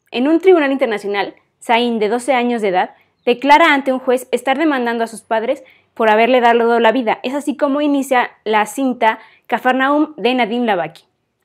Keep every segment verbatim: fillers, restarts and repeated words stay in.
En un tribunal internacional, Zayn, de doce años de edad, declara ante un juez estar demandando a sus padres por haberle dado la vida. Es así como inicia la cinta Cafarnaum de Nadim Labaki.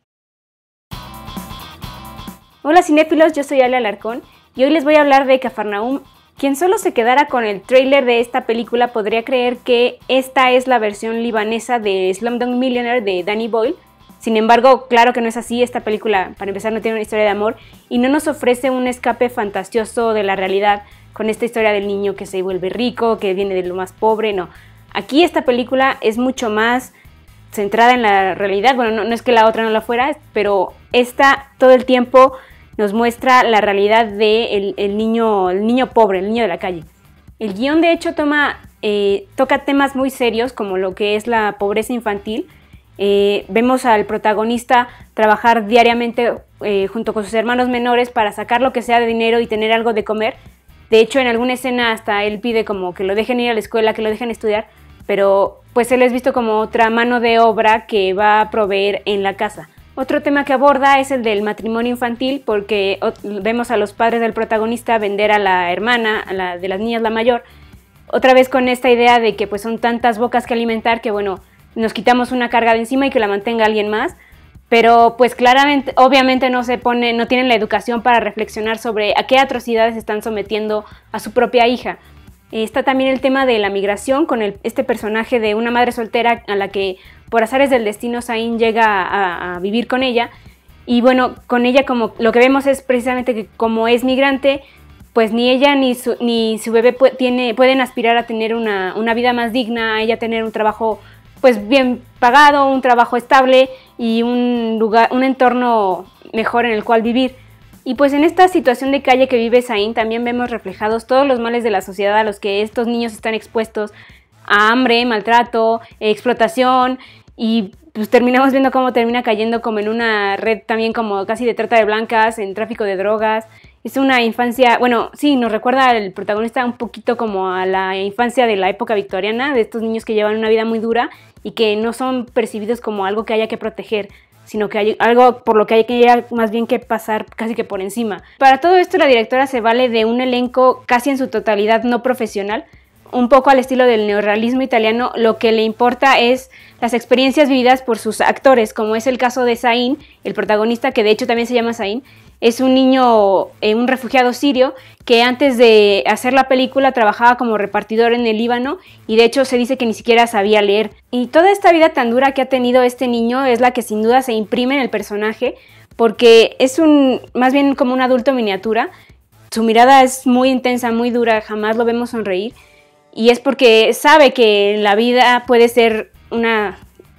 Hola cinéfilos, yo soy Ale Alarcón y hoy les voy a hablar de Cafarnaum. Quien solo se quedara con el tráiler de esta película podría creer que esta es la versión libanesa de Slumdog Millionaire de Danny Boyle. Sin embargo, claro que no es así. Esta película, para empezar, no tiene una historia de amor y no nos ofrece un escape fantasioso de la realidad con esta historia del niño que se vuelve rico, que viene de lo más pobre. No, aquí esta película es mucho más centrada en la realidad. Bueno, no, no es que la otra no la fuera, pero esta todo el tiempo nos muestra la realidad del de el niño, el niño pobre, el niño de la calle. El guión, de hecho, toma, eh, toca temas muy serios como lo que es la pobreza infantil. Eh, vemos al protagonista trabajar diariamente eh, junto con sus hermanos menores para sacar lo que sea de dinero y tener algo de comer. De hecho, en alguna escena hasta él pide como que lo dejen ir a la escuela, que lo dejen estudiar, pero pues él es visto como otra mano de obra que va a proveer en la casa. Otro tema que aborda es el del matrimonio infantil, porque vemos a los padres del protagonista vender a la hermana, a la de las niñas, la mayor, otra vez con esta idea de que pues son tantas bocas que alimentar que bueno, nos quitamos una carga de encima y que la mantenga alguien más, pero pues claramente, obviamente no se pone, no tienen la educación para reflexionar sobre a qué atrocidades están sometiendo a su propia hija. Está también el tema de la migración con el, este personaje de una madre soltera a la que por azares del destino Zayn llega a, a vivir con ella. Y bueno, con ella como lo que vemos es precisamente que como es migrante, pues ni ella ni su, ni su bebé pu tiene, pueden aspirar a tener una, una vida más digna, a ella tener un trabajo pues bien pagado, un trabajo estable y un, lugar, un entorno mejor en el cual vivir. Y pues en esta situación de calle que vive Zayn también vemos reflejados todos los males de la sociedad a los que estos niños están expuestos, a hambre, maltrato, explotación, y pues terminamos viendo cómo termina cayendo como en una red también como casi de trata de blancas, en tráfico de drogas. Es una infancia, bueno, sí, nos recuerda al protagonista un poquito como a la infancia de la época victoriana, de estos niños que llevan una vida muy dura y que no son percibidos como algo que haya que proteger, sino que hay algo por lo que hay que ir más bien que pasar casi que por encima. Para todo esto la directora se vale de un elenco casi en su totalidad no profesional, un poco al estilo del neorrealismo italiano. Lo que le importa es las experiencias vividas por sus actores, como es el caso de Zayn, el protagonista, que de hecho también se llama Zayn. Es un niño, eh, un refugiado sirio que antes de hacer la película trabajaba como repartidor en el Líbano y de hecho se dice que ni siquiera sabía leer. Y toda esta vida tan dura que ha tenido este niño es la que sin duda se imprime en el personaje, porque es un más bien como un adulto miniatura. Su mirada es muy intensa, muy dura, jamás lo vemos sonreír. Y es porque sabe que la vida puede ser una,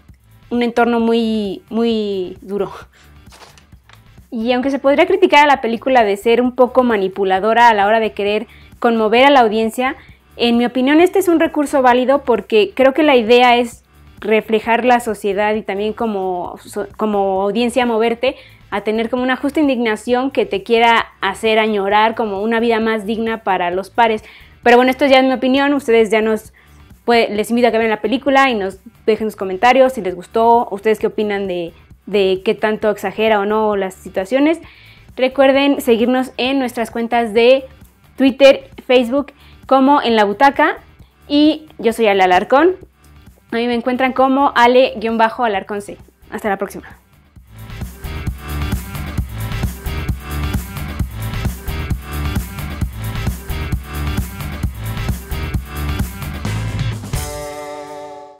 un entorno muy, muy duro. Y aunque se podría criticar a la película de ser un poco manipuladora a la hora de querer conmover a la audiencia, en mi opinión este es un recurso válido porque creo que la idea es reflejar la sociedad y también como, como audiencia moverte a tener como una justa indignación que te quiera hacer añorar como una vida más digna para los pares. Pero bueno, esto ya es mi opinión, ustedes ya nos... Pues, les invito a que vean la película y nos dejen sus comentarios si les gustó, ustedes qué opinan de, de qué tanto exagera o no las situaciones. Recuerden seguirnos en nuestras cuentas de Twitter, Facebook, como En la Butaca. Y yo soy Ale Alarcón. A mí me encuentran como Ale-Alarcón C. Hasta la próxima.